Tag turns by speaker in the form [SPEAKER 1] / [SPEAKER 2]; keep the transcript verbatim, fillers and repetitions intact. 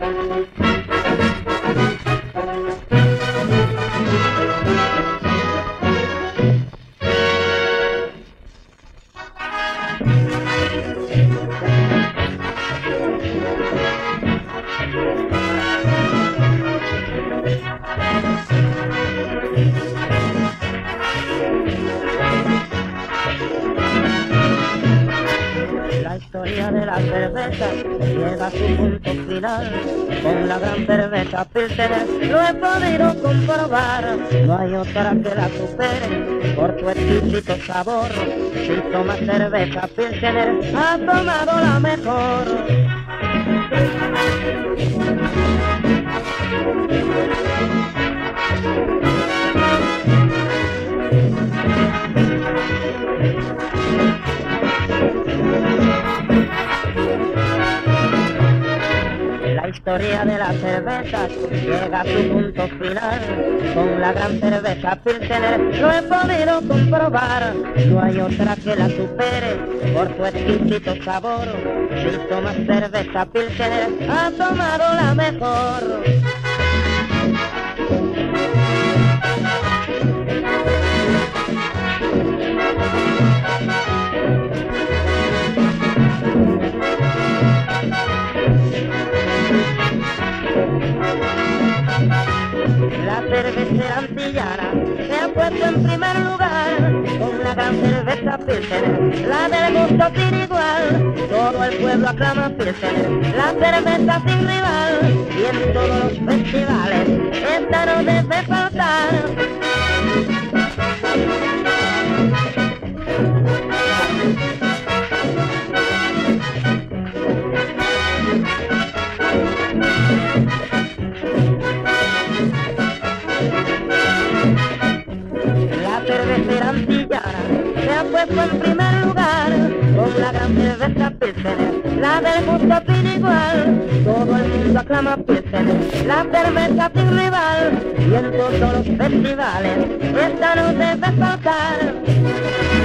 [SPEAKER 1] La historia de la cerveza llega a su punto final con la gran cerveza Pilsener, lo he podido comprobar. No hay otra que la supere por su exquisito sabor. Si toma cerveza Pilsener, ha tomado la mejor. La historia de la cerveza llega a su punto final con la gran cerveza Pilsener, lo he podido comprobar. No hay otra que la supere por su exquisito sabor. Si tomas cerveza Pilsener, ha tomado la mejor. La cervecera antillana se ha puesto en primer lugar con la gran cerveza Pilsener, la del gusto sin igual. Todo el pueblo aclama Pilsener, la cerveza sin rival, y en todos los festivales esta no debe faltar. La cervecera antillana se ha puesto en primer lugar con la gran cerveza Pilsener, la del gusto sin igual. Todo el mundo aclama Pilsener, la cerveza sin rival, y en todos los festivales esta no debe faltar.